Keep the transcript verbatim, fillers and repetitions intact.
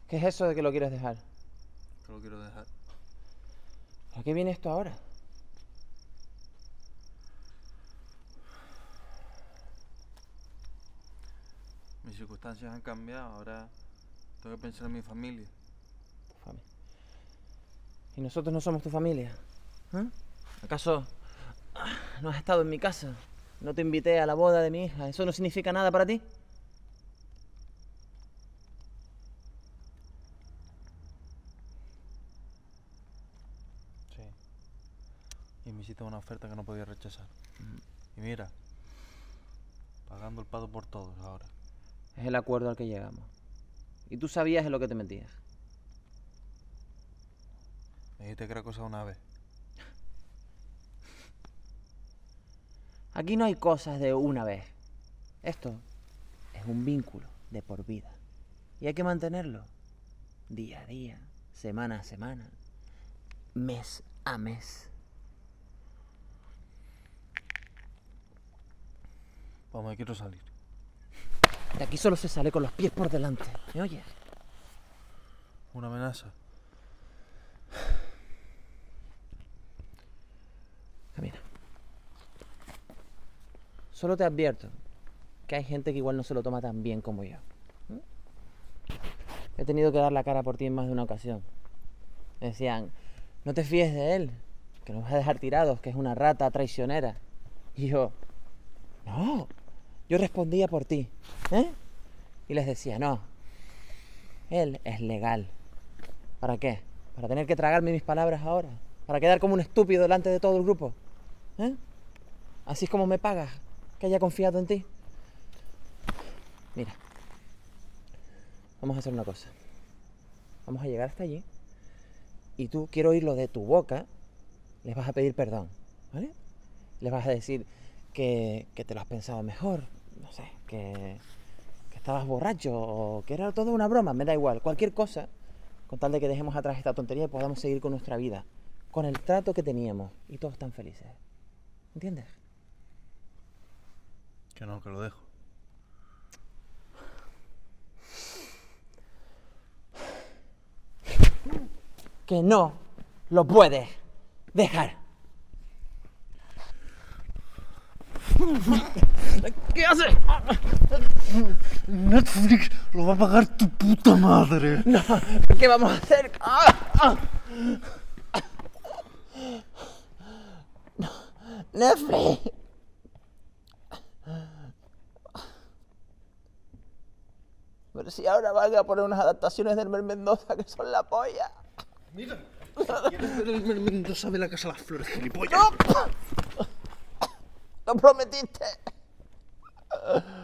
¿Qué es eso de que lo quieres dejar? Que lo quiero dejar. ¿A qué viene esto ahora? Mis circunstancias han cambiado, ahora tengo que pensar en mi familia. Tu familia. ¿Y nosotros no somos tu familia? ¿Eh? ¿Acaso no has estado en mi casa? ¿No te invité a la boda de mi hija? ¿Eso no significa nada para ti? Sí. Y me hiciste una oferta que no podía rechazar. Y mira, pagando el pato por todos ahora. Es el acuerdo al que llegamos. Y tú sabías en lo que te metías. Me dijiste que era cosa de una vez. Aquí no hay cosas de una vez. Esto es un vínculo de por vida. Y hay que mantenerlo día a día, semana a semana, mes a mes. Vamos, me quiero salir. De aquí solo se sale con los pies por delante. ¿Me oyes? Una amenaza. Camina. Solo te advierto que hay gente que igual no se lo toma tan bien como yo. ¿Mm? He tenido que dar la cara por ti en más de una ocasión. Me decían, no te fíes de él, que nos vas a dejar tirados, que es una rata traicionera. Y yo, no, yo respondía por ti. ¿Eh? Y les decía, no, él es legal. ¿Para qué? ¿Para tener que tragarme mis palabras ahora? ¿Para quedar como un estúpido delante de todo el grupo? ¿Eh? ¿Así es como me pagas que haya confiado en ti? Mira, vamos a hacer una cosa. Vamos a llegar hasta allí y tú, quiero oírlo de tu boca, les vas a pedir perdón, ¿vale? Les vas a decir que, que te lo has pensado mejor, no sé, que, que estabas borracho o que era todo una broma, me da igual, cualquier cosa, con tal de que dejemos atrás esta tontería y podamos seguir con nuestra vida, con el trato que teníamos y todos tan felices. ¿Entiendes? Que no, que lo dejo. Que no lo puedes dejar. ¿Qué haces? Netflix lo va a pagar tu puta madre. No, ¿qué vamos a hacer? ¡Ah! ¡Ah! No, Netflix. Pero si ahora van a poner unas adaptaciones del Mer Mendoza que son la polla. Mira, ¿quieres ver el Mer Mendoza de la Casa de las Flores, gilipollas? ¡No! ¡Lo prometiste!